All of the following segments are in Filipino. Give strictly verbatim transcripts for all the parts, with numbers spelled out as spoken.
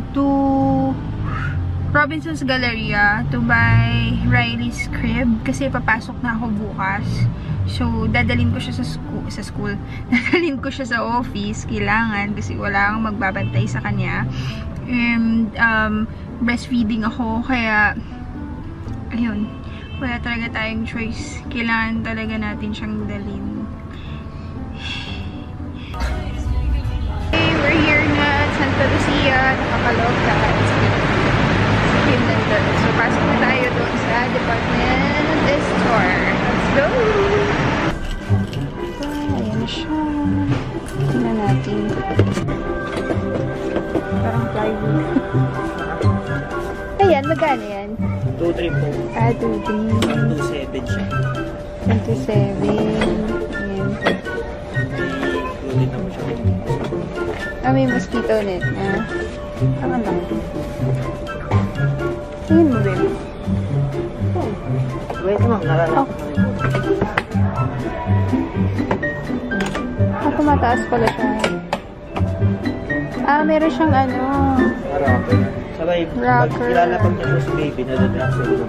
to Robinson's Galleria to buy Riley's crib kasi papasok na ako bukas. So, dadalhin ko siya sa school. Sa school. Dadalhin ko siya sa office. Kailangan kasi wala akong magbabantay sa kanya. And, um, breastfeeding ako. Kaya, ayun. Wala talaga tayong choice. Kailangan talaga natin siyang dalhin. Okay, we're here na at Santa Lucia. Nakakalog na. So, pasok na tayo doon sa department store. Let's go! Ah, ayan na siya. Tingnan natin. Parang plywood. Ayan, magkano yan? two three po. Ah, two three. one two seven siya. one two seven. Ayan. Ulit na mo siya. Ah, may mosquito net. Ah, ano lang. Tingin mo, babe. Oh. Wait mo, nalalak. Ah, tumataas pala siya. Ah, meron siyang ano. Rocker. Sabay, Rocker. ilalapag niya po si baby, nadadraksin ko.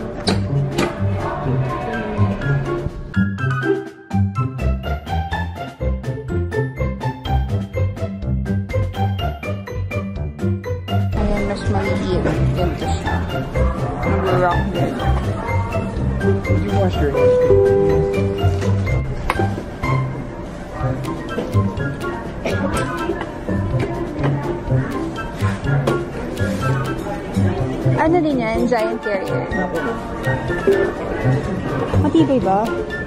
Ayan, mas maliit. Ganito siya. Nag-rock din. Did you wash your hands? Ano din yan? Giant carrier. Matibay ba?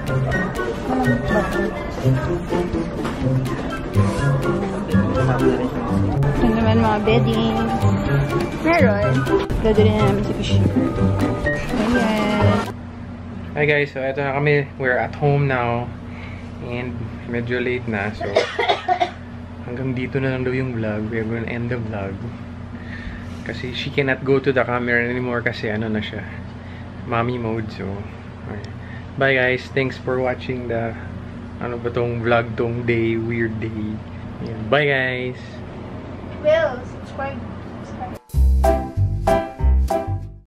Ito naman mga bedding. Meron. Dadalhin na namin sa cashier. Ayan. Hi guys, so eto na kami. We're at home now. And medyo late na. So hanggang dito na lang daw yung vlog. We're gonna end the vlog. Kasi she cannot go to the camera anymore kasi ano na siya, mommy mode. So, okay. Bye guys. Thanks for watching the ano ba tong vlog tong day, weird day. Yeah. Bye guys. Will, subscribe.